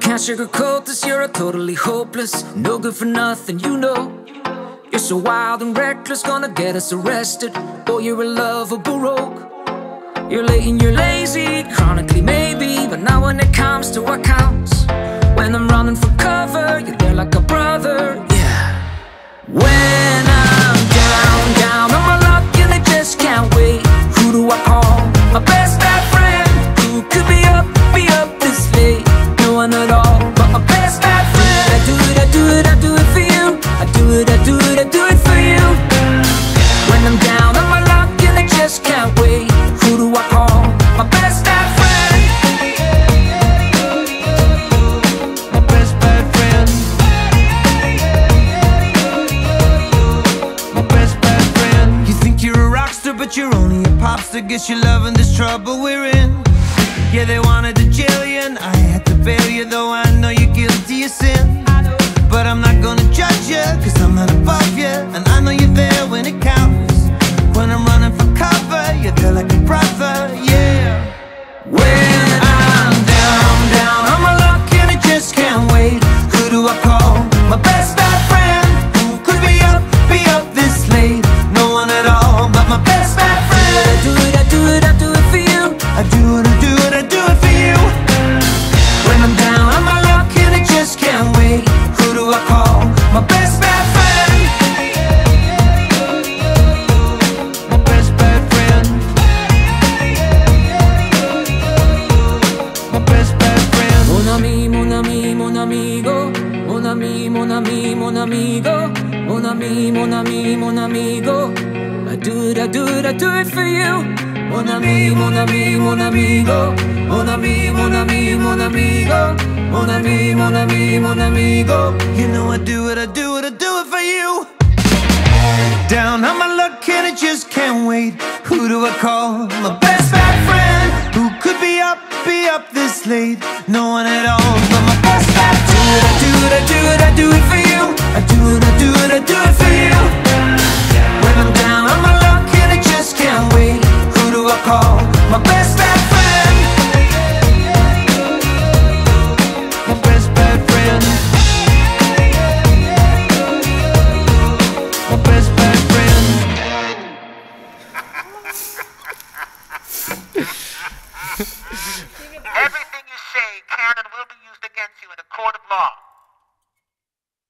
can't sugarcoat this, you're totally hopeless, no good for nothing, you know. You're so wild and reckless, gonna get us arrested. Boy, you're a lovable rogue. You're late and you're lazy, chronically maybe, but not when it comes to what counts. When I'm running for cover, you're there like a brother, yeah. When I'm down on my luck and I just can't wait, who do I call? My best bad friend, who could be up this late? No one at all, but my best bad friend. I do it for you. I do it for you. When I'm down on my luck and I just can't wait, who do I call? My best bad friend. My best bad friend. My best bad friend. You think you're a rock star, but you're only a pop star. Guess you're loving this trouble we're in. Yeah, they wanted to jail you and I had to bail you, though I know you're guilty of sin. But I'm not gonna judge you, cause I'm not above you, and I know you're there when it counts. When I'm running for cover, you're there like a brother, yeah. When I'm down on my luck and I just can't wait, who do I call? My best bad friend, who could be up this late? No one at all, but my best bad friend. I do it for you. I do it for you. When I'm down on my luck and I just can't wait, who do I call? My best bad friend. My best bad friend. My best bad friend. Mon ami, mon ami, mon amigo. Mon ami, mon ami, mon amigo. Mon ami, mon ami, mon amigo. I do it for you. Mon ami, mon ami, mon amigo. Mon ami, mon ami, mon amigo. Mon ami, mon ami, mon amigo. You know I do it for you. Down on my luck and I just can't wait, who do I call? My best bad friend, who could be up this late? No one at all, but my best bad friend. I do it for you.